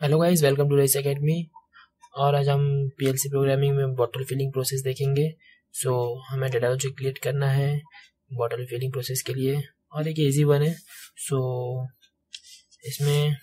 Hello guys, welcome to race academy. और आज हम पीएलसी प्रोग्रामिंग में बॉटल फिलिंग प्रोसेस देखेंगे। हमें डाटा ऑब्जेक्ट क्रिएट करना है बॉटल फिलिंग प्रोसेस के लिए, और एक इजी वन है। इसमें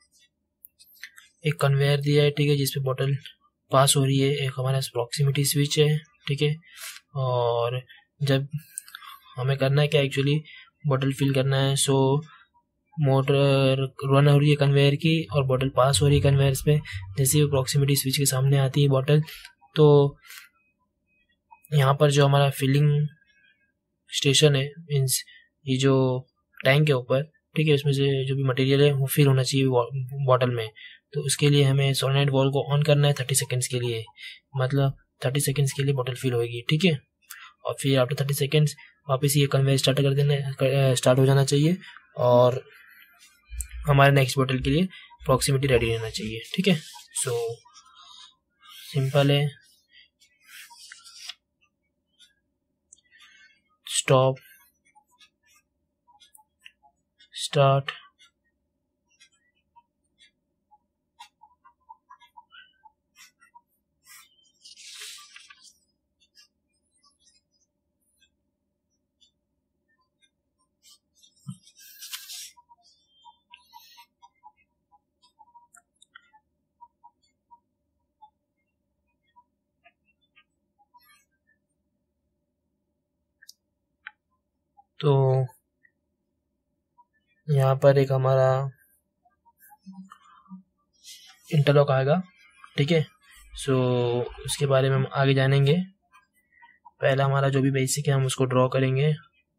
एक कन्वेयर दिया है, ठीक है, जिसपे बॉटल पास हो रही है। एक हमारे पास प्रॉक्सिमिटी स्विच है, ठीक है। और जब हमें करना है क्या, एक्चुअली बॉटल फिल करना है। मोटर रन हो रही है कन्वेयर की और बॉटल पास हो रही है कन्वेयर पे। जैसे ही प्रॉक्सिमिटी स्विच के सामने आती है बॉटल, तो यहाँ पर जो हमारा फिलिंग स्टेशन है, मीन्स ये जो टैंक है ऊपर, ठीक है, उसमें से जो भी मटेरियल है वो फिल होना चाहिए बॉटल में। तो उसके लिए हमें सोलेनोइड वॉल्व को ऑन करना है 30 सेकेंड्स के लिए। मतलब 30 सेकेंड्स के लिए बॉटल फिल होगी, ठीक है। और फिर आफ्टर 30 सेकेंड्स वापस ये कन्वेयर स्टार्ट हो जाना चाहिए, और हमारे नेक्स्ट बॉटल के लिए प्रॉक्सिमिटी रेडी रहना चाहिए, ठीक है। सिंपल है। स्टॉप, स्टार्ट, तो यहाँ पर एक हमारा इंटरलॉक आएगा, ठीक है। उसके बारे में हम आगे जानेंगे। पहला हमारा जो भी बेसिक है हम उसको ड्रॉ करेंगे।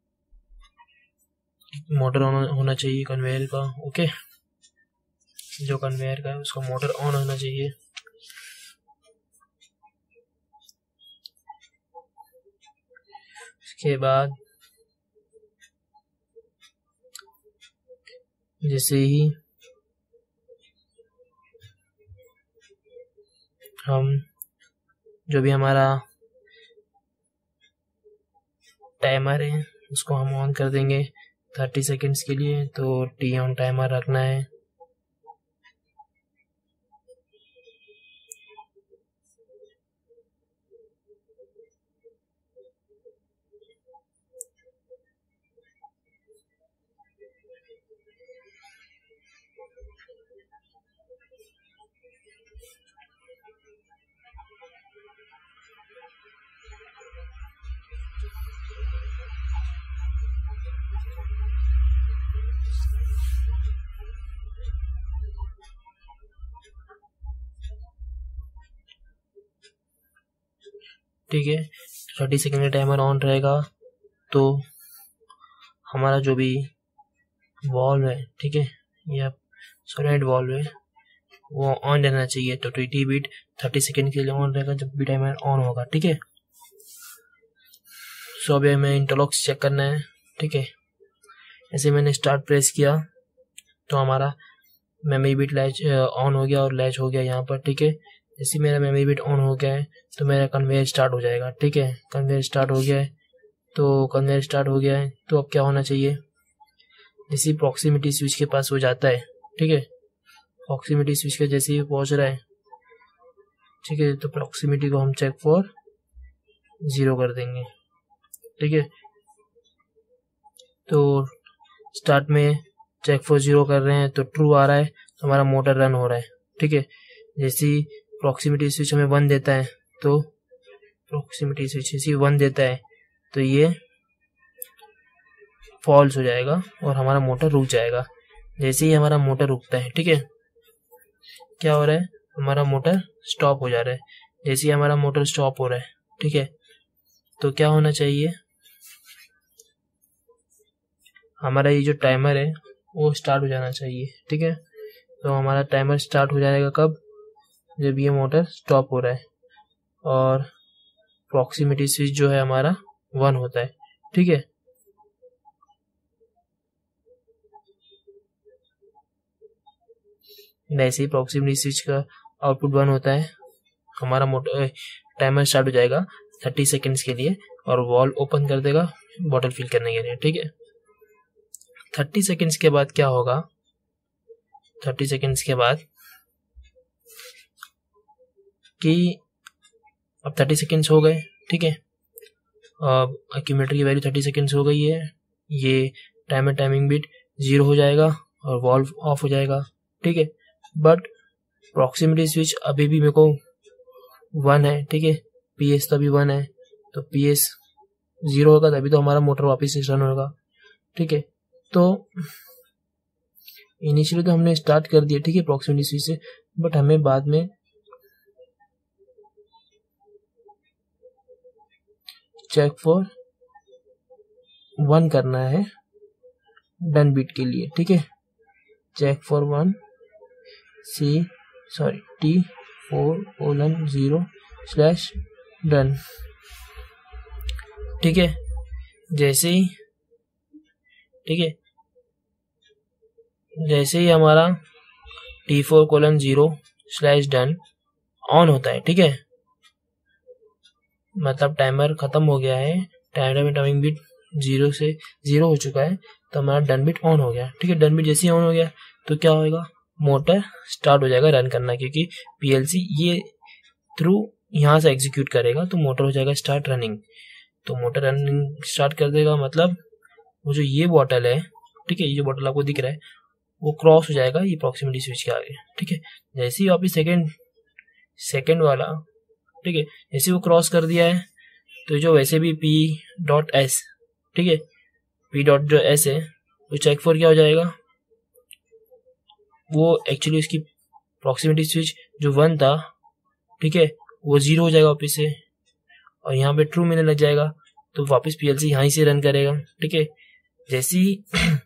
मोटर ऑन होना चाहिए कन्वेयर का, ओके। जो कन्वेयर का है उसका मोटर ऑन होना चाहिए। उसके बाद जैसे ही हम जो भी हमारा टाइमर है उसको हम ऑन कर देंगे 30 सेकेंड्स के लिए। तो टी ऑन टाइमर रखना है। ठीक है, 30 सेकेंड का टाइमर ऑन रहेगा। तो हमारा जो भी वॉल्व है, ठीक है, या सोलेनोइड वॉल्व है, वो ऑन रहना चाहिए। तो टी बीट 30 सेकेंड के लिए ऑन रहेगा जब भी टाइमर ऑन होगा, ठीक है। अभी हमें इंटरलॉक्स चेक करना है, ठीक है। ऐसे मैंने स्टार्ट प्रेस किया तो हमारा मेमोरी बिट लैच ऑन हो गया और लैच हो गया यहाँ पर, ठीक है। जैसे मेरा मेमोरी बिट ऑन हो गया है तो मेरा कन्वेयर स्टार्ट हो जाएगा, ठीक है। कन्वेयर स्टार्ट हो गया है, तो कन्वेयर स्टार्ट हो गया है तो अब क्या होना चाहिए, जैसे प्रॉक्सिमिटी स्विच के पास हो जाता है, ठीक है। प्रॉक्सिमिटी स्विच के जैसे ही पहुंच रहा है, ठीक है, तो प्रॉक्सिमिटी को हम चेक फॉर 0 कर देंगे, ठीक है। तो स्टार्ट में चेक फॉर 0 कर रहे हैं तो ट्रू आ रहा है, तो हमारा मोटर रन हो रहा है, ठीक है। जैसे ही प्रॉक्सिमिटी स्विच हमें 1 देता है, तो प्रॉक्सिमिटी स्विच जैसे 1 देता है तो ये फॉल्स हो जाएगा और हमारा मोटर रुक जाएगा। जैसे ही हमारा मोटर रुकता है, ठीक है, क्या हो रहा है, हमारा मोटर स्टॉप हो जा रहा है। जैसे ही हमारा मोटर स्टॉप हो रहा है, ठीक है, तो क्या होना चाहिए, हमारा ये जो टाइमर है वो स्टार्ट हो जाना चाहिए, ठीक है। तो हमारा टाइमर स्टार्ट हो जाएगा कब, जब ये मोटर स्टॉप हो रहा है और प्रॉक्सिमिटी स्विच जो है हमारा 1 होता है, ठीक है। वैसे ही प्रॉक्सिमिटी स्विच का आउटपुट 1 होता है, हमारा मोटर टाइमर स्टार्ट हो जाएगा 30 सेकेंड्स के लिए और वॉल्व ओपन कर देगा बॉटल फिल करने के लिए, ठीक है। 30 सेकेंड्स के बाद क्या होगा, 30 सेकेंड्स के बाद कि अब 30 सेकेंड्स हो गए, ठीक है, अब एक्यूमुलेटर की वैल्यू 30 सेकेंड्स हो गई है, ये टाइमिंग बिट 0 हो जाएगा और वॉल्व ऑफ हो जाएगा, ठीक है। बट प्रॉक्सिमिटी स्विच अभी भी मेरे को 1 है, ठीक है, PS तो अभी 1 है, तो PS 0 होगा तभी तो हमारा मोटर वापस रन होगा, ठीक है। तो इनिशियली तो हमने स्टार्ट कर दिया, ठीक है, प्रॉक्सिमिटी स्विच से, बट हमें बाद में चेक फॉर 1 करना है डन बिट के लिए, ठीक है। चेक फॉर 1 T4:0/डन, ठीक है। जैसे ही, ठीक है, जैसे ही हमारा T4:0/डन ऑन होता है, ठीक है, मतलब टाइमर खत्म हो गया है, टाइमिंग बिट 0 से 0 हो चुका है, तो हमारा डन बिट ऑन हो गया, ठीक है। डन बिट जैसे ही ऑन हो गया तो क्या होगा, मोटर स्टार्ट हो जाएगा रन करना, क्योंकि PLC ये थ्रू यहाँ से एग्जीक्यूट करेगा, तो मोटर हो जाएगा स्टार्ट रनिंग। तो मोटर रनिंग स्टार्ट कर देगा, मतलब वो जो ये बॉटल है, ठीक है, ये जो बॉटल आपको दिख रहा है वो क्रॉस हो जाएगा ये प्रॉक्सिमिटी स्विच के आगे, ठीक है। जैसे ही वापिस सेकेंड वाला, ठीक है, जैसे वो क्रॉस कर दिया है तो जो वैसे भी P.S, ठीक है, P.S है, तो चेक फॉर क्या हो जाएगा, वो एक्चुअली उसकी प्रॉक्सिमिटी स्विच जो 1 था, ठीक है, वो 0 हो जाएगा वापस से, और यहाँ पे ट्रू मिलने लग जाएगा, तो वापस PLC यहाँ से रन करेगा, ठीक है। जैसे ही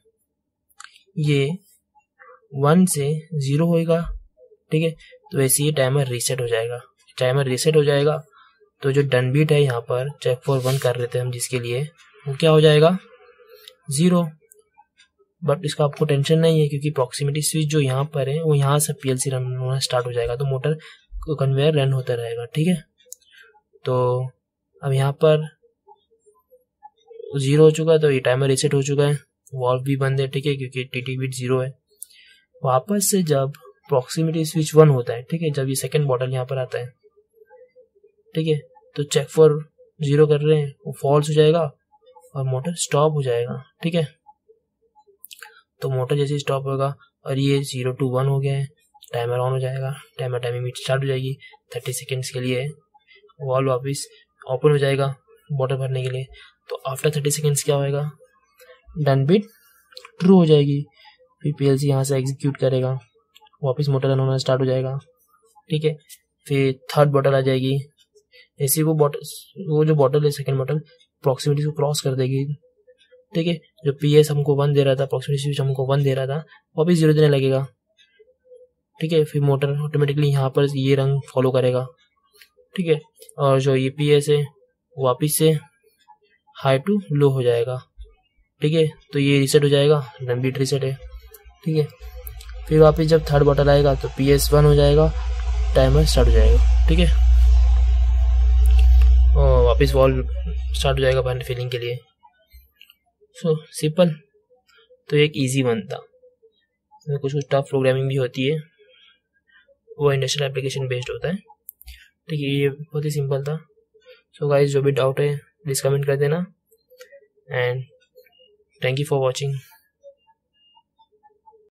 ये 1 से 0 होएगा, ठीक है, तो वैसे ही टाइमर रीसेट हो जाएगा। टाइमर रीसेट हो जाएगा तो जो डन बीट है यहाँ पर चेक फॉर 1 कर रहे थे हम जिसके लिए, वो क्या हो जाएगा 0। बट इसका आपको टेंशन नहीं है, क्योंकि प्रॉक्सिमिटी स्विच जो यहाँ पर है वो यहाँ से PLC रन होना स्टार्ट हो जाएगा, तो मोटर कन्वेयर रन होता रहेगा, ठीक है। तो अब यहाँ पर 0 हो चुका है, तो ये टाइमर रीसेट हो चुका है, वॉल्व भी बंद है, ठीक है, क्योंकि TT बिट 0 है। वापस से जब प्रॉक्सिमिटी स्विच 1 होता है, ठीक है, जब ये सेकेंड बॉटल यहाँ पर आता है, ठीक है, तो चेक फॉर 0 कर रहे हैं, वो फॉल्स हो जाएगा और मोटर स्टॉप हो जाएगा, ठीक है। तो मोटर जैसे स्टॉप होगा और ये 0 to 1 हो गया है, टाइमर ऑन हो जाएगा, टाइमिंग बिट स्टार्ट हो जाएगी 30 सेकेंड्स के लिए, वॉल्व वापस ओपन हो जाएगा बॉटल भरने के लिए। तो आफ्टर 30 सेकेंड्स क्या होएगा, डन बिट ट्रू हो जाएगी, फिर PLC यहाँ से एग्जीक्यूट करेगा, वापस मोटर रन होना स्टार्ट हो जाएगा, ठीक है। फिर थर्ड बॉटल आ जाएगी, ऐसी वो जो बॉटल है सेकंड बॉटल प्रॉक्सिमिटी को क्रॉस कर देगी, ठीक है। जो PS हमको 1 दे रहा था, प्रॉक्सिमिटी स्विच हमको 1 दे रहा था, वापस 0 देने लगेगा, ठीक है। फिर मोटर ऑटोमेटिकली यहाँ पर ये रंग फॉलो करेगा, ठीक है। और जो ये PS है वापस से हाई टू लो हो जाएगा, ठीक है। तो ये रीसेट हो जाएगा, डन बीट रीसेट है, ठीक है। फिर वापस जब थर्ड बॉटल आएगा तो PS 1 हो जाएगा, टाइमर स्टार्ट हो जाएगा, ठीक है, और वापस वॉल्व स्टार्ट हो जाएगा पानी फिलिंग के लिए। सो सिंपल, तो एक इजी वन था, इसमें कुछ टफ प्रोग्रामिंग भी होती है, वो इंडस्ट्रियल एप्लीकेशन बेस्ड होता है, ठीक है। ये बहुत ही सिंपल था। सो गाइस, जो भी डाउट है प्लीज़ कमेंट कर देना, and thank you for watching.